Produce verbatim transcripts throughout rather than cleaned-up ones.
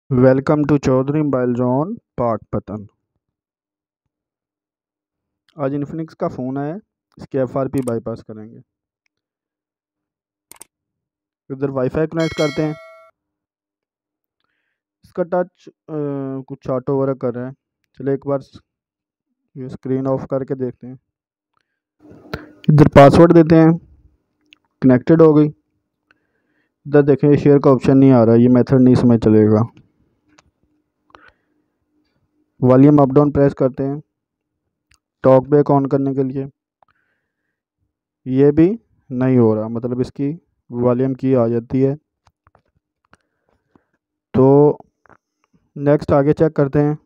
Welcome to Chaudhary mobile zone pakpattan। आज Infinix का phone है, इसके एफआरपी बाईपास करेंगे। इधर वाईफाई कनेक्ट करते हैं। इसका टच अ, कुछ ऑटो वर्क कर रहा है। चलो एक बार ये स्क्रीन ऑफ करके देखते हैं। इधर पासवर्ड देते हैं, कनेक्टेड हो गई। इधर देखें शेयर का ऑप्शन नहीं आ रहा, ये मेथड नहीं इसमें चलेगा। वॉल्यूम अप डाउन प्रेस करते हैं टॉक बैक ऑन करने के लिए। ये भी नहीं हो रहा, मतलब इसकी वॉल्यूम की आ जाती है। तो नेक्स्ट आगे चेक करते हैं।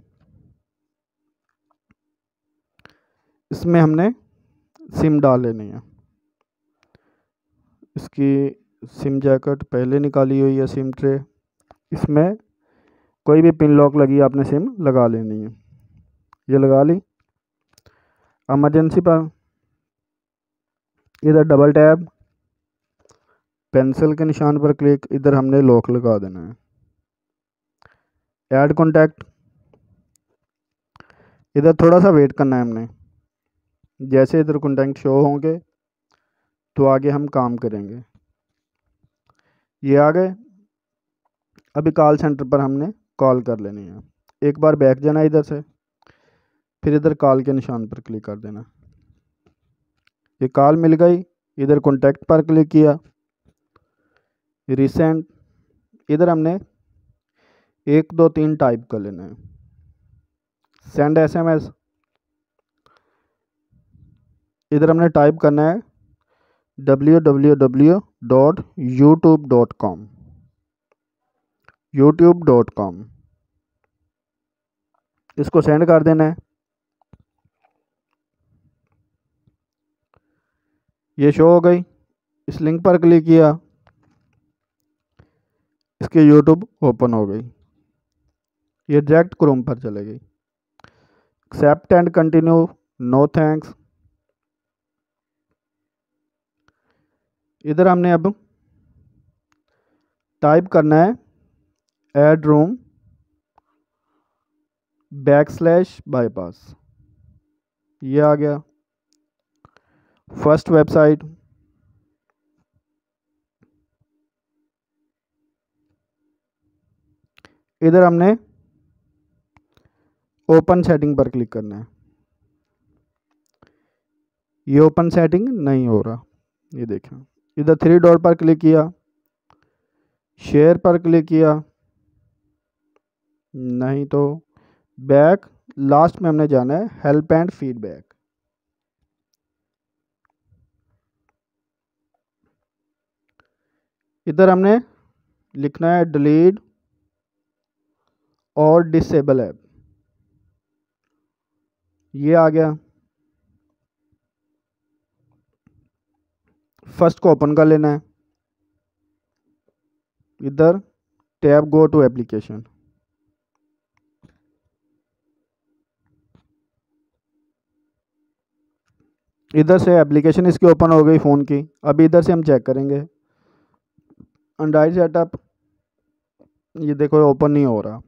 इसमें हमने सिम डाल लेनी है। इसकी सिम जैकेट पहले निकाली हुई है, सिम ट्रे। इसमें कोई भी पिन लॉक लगी आपने सिम लगा लेनी है। ये लगा ली। इमरजेंसी पर इधर डबल टैब, पेंसिल के निशान पर क्लिक, इधर हमने लॉक लगा देना है। ऐड कॉन्टैक्ट, इधर थोड़ा सा वेट करना है हमने। जैसे इधर कॉन्टैक्ट शो होंगे तो आगे हम काम करेंगे। ये आ गए। अभी कॉल सेंटर पर हमने कॉल कर लेनी है। एक बार बैक जाना इधर से, फिर इधर कॉल के निशान पर क्लिक कर देना। ये कॉल मिल गई। इधर कॉन्टैक्ट पर क्लिक किया, रिसेंट, इधर हमने एक दो तीन टाइप कर लेना है। सेंड एसएमएस, इधर हमने टाइप करना है W W W dot YouTube dot com, YouTube dot com. इसको सेंड कर देना है। ये शो हो गई। इस लिंक पर क्लिक किया, इसके यूट्यूब ओपन हो गई। ये डायरेक्ट क्रोम पर चले गई। Accept and continue, no thanks. इधर हमने अब टाइप करना है add room back slash bypass. ये आ गया। फर्स्ट वेबसाइट, इधर हमने ओपन सेटिंग पर क्लिक करना है। ये ओपन सेटिंग नहीं हो रहा, ये देखें। इधर थ्री डॉट पर क्लिक किया, शेयर पर क्लिक किया, नहीं तो बैक, लास्ट में हमने जाना है हेल्प एंड फीडबैक। इधर हमने लिखना है डिलीट और डिसेबल ऐप। ये आ गया। फर्स्ट को ओपन कर लेना है। इधर टैब गो टू एप्लीकेशन, इधर से एप्लीकेशन इसकी ओपन हो गई फ़ोन की। अभी इधर से हम चेक करेंगे एंड्रॉइड सेटअप। ये देखो ओपन नहीं हो रहा,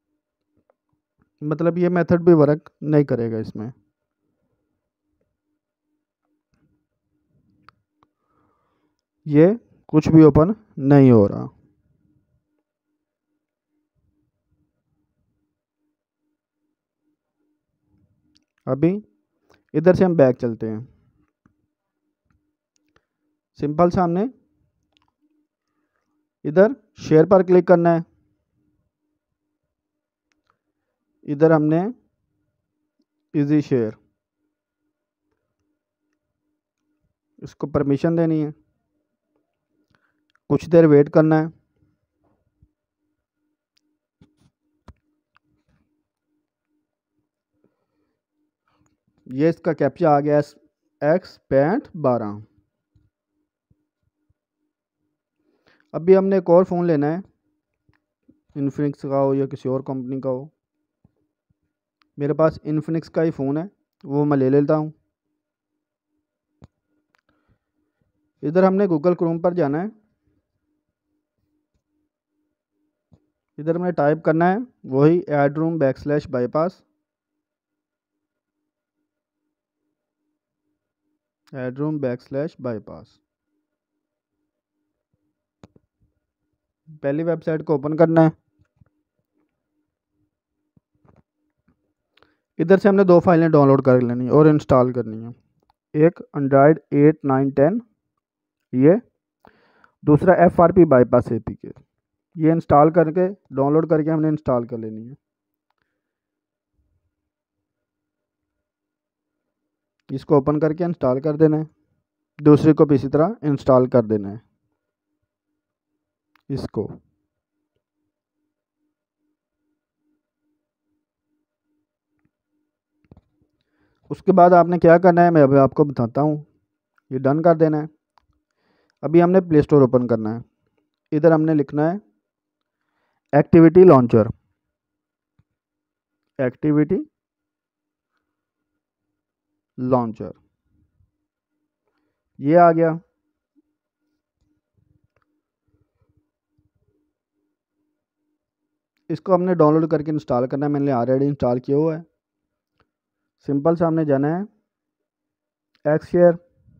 मतलब ये मेथड भी वर्क नहीं करेगा इसमें। ये कुछ भी ओपन नहीं हो रहा। अभी इधर से हम बैक चलते हैं। सिंपल सा हमने इधर शेयर पर क्लिक करना है। इधर हमने इजी शेयर, इसको परमिशन देनी है। कुछ देर वेट करना है। ये इसका कैप्चा आ गया एक्स पैंठ बारह। अभी हमने एक और फ़ोन लेना है, इन्फिनिक्स का हो या किसी और कंपनी का हो। मेरे पास इन्फिनिक्स का ही फ़ोन है, वो मैं ले लेता हूँ। इधर हमने गूगल क्रोम पर जाना है। इधर में टाइप करना है वही add room back slash bypass, add room back slash bypass. पहली वेबसाइट को ओपन करना है। इधर से हमने दो फाइलें डाउनलोड कर लेनी है और इंस्टॉल करनी है। एक एंड्रॉयड एट नाइन टेन, ये दूसरा F R P bypass A P K. ये इंस्टॉल करके डाउनलोड करके हमने इंस्टॉल कर लेनी है। इसको ओपन करके इंस्टॉल कर देना है। दूसरे को भी इसी तरह इंस्टॉल कर देना है। इसको उसके बाद आपने क्या करना है मैं अभी आपको बताता हूँ। ये डन कर देना है। अभी हमने प्ले स्टोर ओपन करना है। इधर हमने लिखना है एक्टिविटी लॉन्चर, एक्टिविटी लॉन्चर, ये आ गया। इसको हमने डाउनलोड करके इंस्टॉल करना है। मैंने ऑलरेडी इंस्टॉल किया हुआ है। सिंपल से हमने जाना है एक्स शेयर।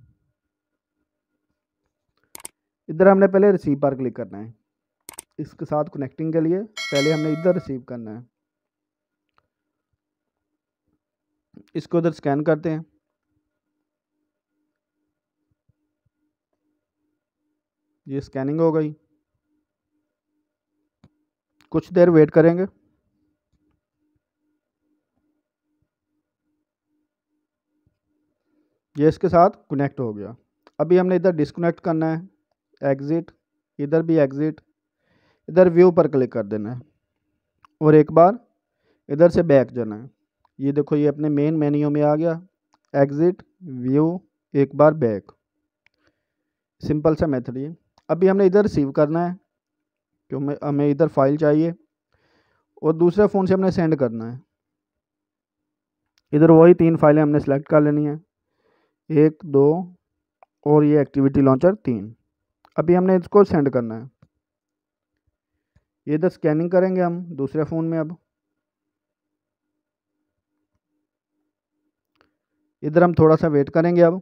इधर हमने पहले रिसीव पर क्लिक करना है। इसके साथ कनेक्टिंग के लिए पहले हमने इधर रिसीव करना है। इसको इधर स्कैन करते हैं। ये स्कैनिंग हो गई। कुछ देर वेट करेंगे। ये इसके साथ कनेक्ट हो गया। अभी हमने इधर डिस्कनेक्ट करना है, एग्जिट, इधर भी एग्जिट, इधर व्यू पर क्लिक कर देना है और एक बार इधर से बैक जाना है। ये देखो ये अपने मेन मेन्यू में आ गया। एग्जिट, व्यू, एक बार बैक, सिंपल सा मेथड ये। अभी हमने इधर रिसीव करना है क्योंकि हमें इधर फाइल चाहिए और दूसरे फ़ोन से हमने सेंड करना है। इधर वही तीन फाइलें हमने सेलेक्ट कर लेनी है, एक, दो और ये एक्टिविटी लॉन्चर तीन। अभी हमने इसको सेंड करना है। ये इधर स्कैनिंग करेंगे हम दूसरे फ़ोन में। अब इधर हम थोड़ा सा वेट करेंगे। अब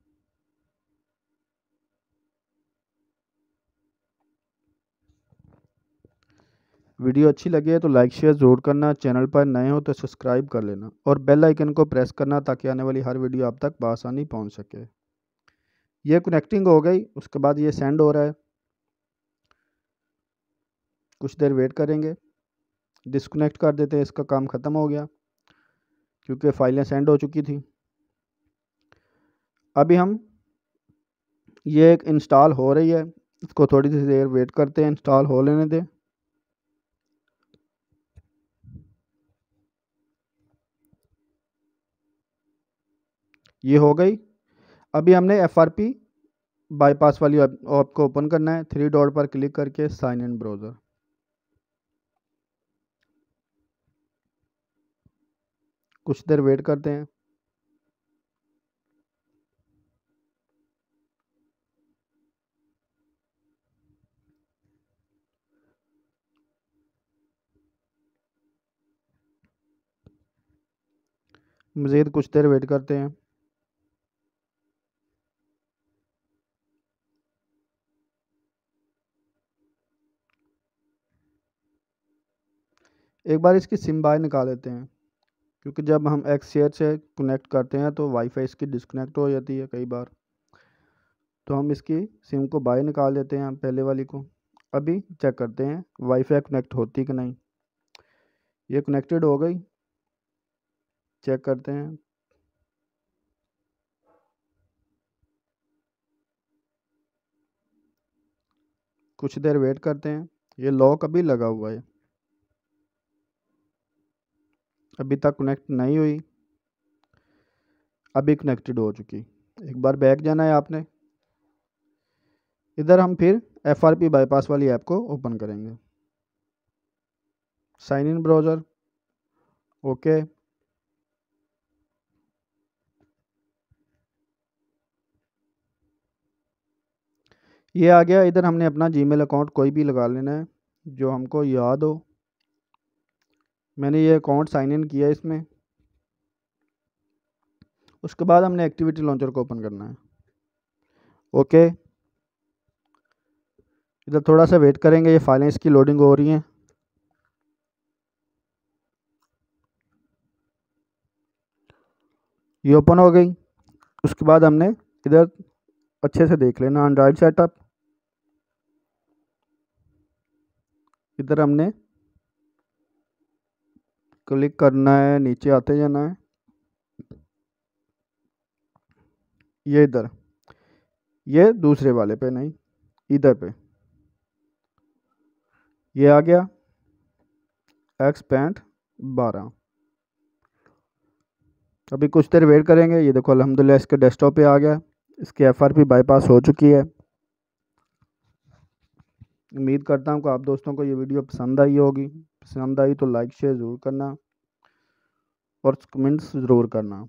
वीडियो अच्छी लगी है तो लाइक शेयर ज़रूर करना। चैनल पर नए हो तो सब्सक्राइब कर लेना और बेल आइकन को प्रेस करना ताकि आने वाली हर वीडियो आप तक बआसानी पहुंच सके। ये कनेक्टिंग हो गई। उसके बाद ये सेंड हो रहा है। कुछ देर वेट करेंगे। डिस्कनेक्ट कर देते हैं। इसका काम ख़त्म हो गया क्योंकि फाइलें सेंड हो चुकी थी। अभी हम ये एक इंस्टॉल हो रही है, इसको थोड़ी सी देर वेट करते हैं, इंस्टॉल हो लेने दें। ये हो गई। अभी हमने एफ आर पी बाईपास वाली ऐप को ओपन करना है। थ्री डॉट पर क्लिक करके साइन इन ब्राउज़र। कुछ देर वेट करते हैं। मज़ीद कुछ देर वेट करते हैं। एक बार इसकी सिम बाहर निकाल लेते हैं क्योंकि जब हम एक्स शेयर से कनेक्ट करते हैं तो वाईफाई इसकी डिस्कनेक्ट हो जाती है कई बार। तो हम इसकी सिम को बाहर निकाल देते हैं, पहले वाली को। अभी चेक करते हैं वाईफाई कनेक्ट होती कि नहीं। ये कनेक्टेड हो गई। चेक करते हैं। कुछ देर वेट करते हैं। ये लॉक अभी लगा हुआ है, अभी तक कनेक्ट नहीं हुई। अभी कनेक्टेड हो चुकी। एक बार बैक जाना है आपने। इधर हम फिर एफ आर पी बाईपास वाली ऐप को ओपन करेंगे। Sign in browser, okay. ये आ गया। इधर हमने अपना जीमेल अकाउंट कोई भी लगा लेना है। जो हमको याद हो। मैंने ये अकाउंट साइन इन किया इसमें। उसके बाद हमने एक्टिविटी लॉन्चर को ओपन करना है। ओके, इधर थोड़ा सा वेट करेंगे, ये फाइलें इसकी लोडिंग हो रही हैं। ये ओपन हो गई। उसके बाद हमने इधर अच्छे से देख लेना एंड्रॉयड सेटअप। इधर हमने क्लिक करना है, नीचे आते जाना है। ये इधर, ये दूसरे वाले पे नहीं, इधर पे ये आ गया एक्स पैंट बारह। अभी कुछ देर वेट करेंगे। ये देखो अल्हम्दुलिल्लाह इसके डेस्कटॉप पे आ गया। इसकी एफ आर पी बाईपास हो चुकी है। उम्मीद करता हूँ कि आप दोस्तों को ये वीडियो पसंद आई होगी। पसंद आई तो लाइक शेयर ज़रूर करना और कमेंट्स ज़रूर करना।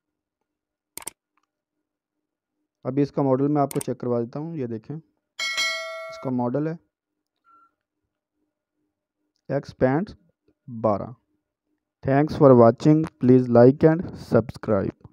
अभी इसका मॉडल मैं आपको चेक करवा देता हूँ। ये देखें, इसका मॉडल है एक्स पैंट बारह। Thanks for watching, please like and subscribe.